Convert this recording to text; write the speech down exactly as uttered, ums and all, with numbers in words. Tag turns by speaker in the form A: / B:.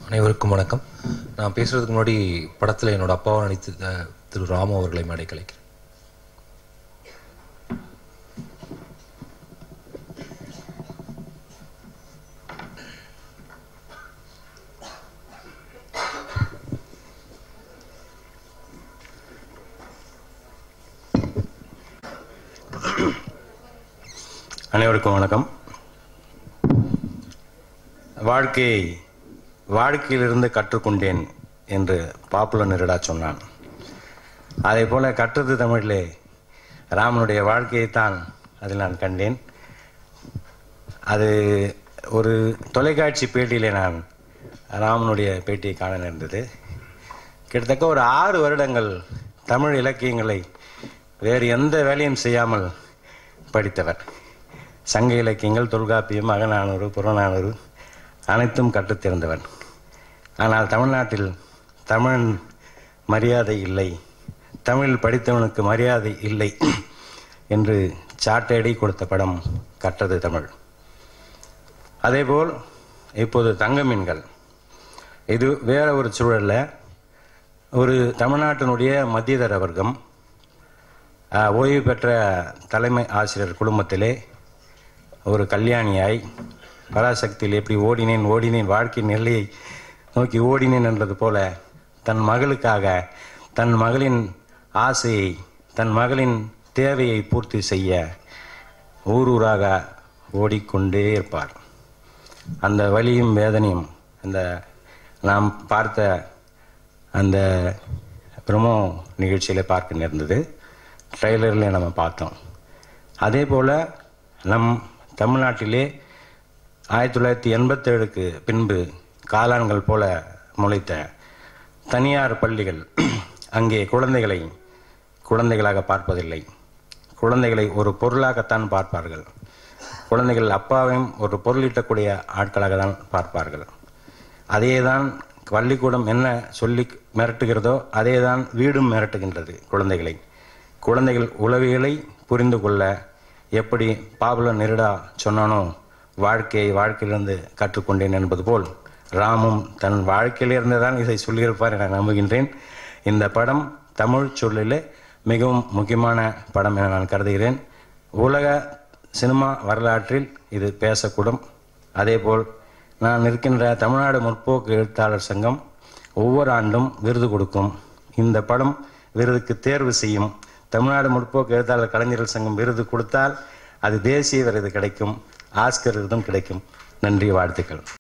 A: அனைவருக்கும் வணக்கம். நான் பேசுறதுக்கு முன்னாடி படத்தில் என்னோட அப்பாவை நடித்த திரு ராமு அவர்களை மேடை கலைக்கிறேன்.
B: அனைவருக்கும் வணக்கம். வாழ்க்கையை வாழ்க்கையிலிருந்து கற்றுக்கொண்டேன் என்று பாப்புலர் நெருடா சொன்னான். அதே போல கற்றது தமிழிலே ராமனுடைய வாழ்க்கையைத்தான் அதில் நான் கண்டேன். அது ஒரு தொலைக்காட்சி பேட்டியிலே நான் ராமனுடைய பேட்டியை காண நேர்ந்தது. கிட்டத்தட்ட ஒரு ஆறு வருடங்கள் தமிழ் இலக்கியங்களை வேறு எந்த வேலையும் செய்யாமல் படித்தவர். சங்க இலக்கியங்கள், தொல்காப்பியம், அகநானூறு, புறநானூறு அனைத்தும் கற்றுத்தேர்ந்தவர். ஆனால் தமிழ்நாட்டில் தமிழ் மரியாதை இல்லை, தமிழ் படித்தவனுக்கு மரியாதை இல்லை என்று சாட்டையடி கொடுத்த படம் கற்றது தமிழ். அதேபோல் இப்போது தங்க மீன்கள், இது வேற ஒரு சூழலில் ஒரு தமிழ்நாட்டினுடைய மத்தியதர வர்க்கம் ஓய்வு பெற்ற தலைமை ஆசிரியர் குடும்பத்திலே ஒரு கல்யாணியாய் பராசக்தியில் எப்படி ஓடினேன் ஓடினேன் வாழ்க்கையின் எல்லையை நோக்கி ஓடினேன் என்பது போல தன் மகளுக்காக தன் மகளின் ஆசையை தன் மகளின் தேவையை பூர்த்தி செய்ய ஊர் ஊராக ஓடிக்கொண்டே இருப்பார். அந்த வலியும் வேதனையும் அந்த நாம் பார்த்த அந்த ப்ரமோ நிகழ்ச்சியில் பார்க்க நேர்ந்தது. ட்ரெய்லரில் நம்ம பார்த்தோம். அதே போல் நம் தமிழ்நாட்டிலே ஆயிரத்தி தொள்ளாயிரத்தி எண்பத்தேழுக்கு பின்பு காளான்கள் போல முளைத்த தனியார் பள்ளிகள் அங்கே குழந்தைகளை குழந்தைகளாக பார்ப்பதில்லை, குழந்தைகளை ஒரு பொருளாகத்தான் பார்ப்பார்கள். குழந்தைகள் அப்பாவையும் ஒரு பொருளீட்டக்கூடிய ஆட்களாக தான் பார்ப்பார்கள். அதே தான் பள்ளிக்கூடம் என்ன சொல்லி மிரட்டுகிறதோ அதே தான் வீடும் மிரட்டுகின்றது குழந்தைகளை. குழந்தைகள் உளவியலை புரிந்து கொள்ள எப்படி பாப்புலர் நெருடா சொன்னானோ வாழ்க்கையை வாழ்க்கையிலிருந்து கற்றுக்கொண்டேன் என்பது போல் ராமும் தன் வாழ்க்கையிலிருந்து தான் இதை சொல்லியிருப்பார் என நம்புகின்றேன். இந்த படம் தமிழ் சொல்லிலே மிகவும் முக்கியமான படம் என நான் கருதுகிறேன். உலக சினிமா வரலாற்றில் இது பேசக்கூடும். அதேபோல் நான் இருக்கின்ற தமிழ்நாடு முற்போக்கு எழுத்தாளர் சங்கம் ஒவ்வொரு ஆண்டும் விருது கொடுக்கும். இந்த படம் விருதுக்கு தேர்வு செய்யும். தமிழ்நாடு முற்போக்கு எழுத்தாளர் கலைஞர்கள் சங்கம் விருது கொடுத்தால் அது தேசிய விருது கிடைக்கும், ஆஸ்கர் விருதும் கிடைக்கும். நன்றி, வாழ்த்துக்கள்.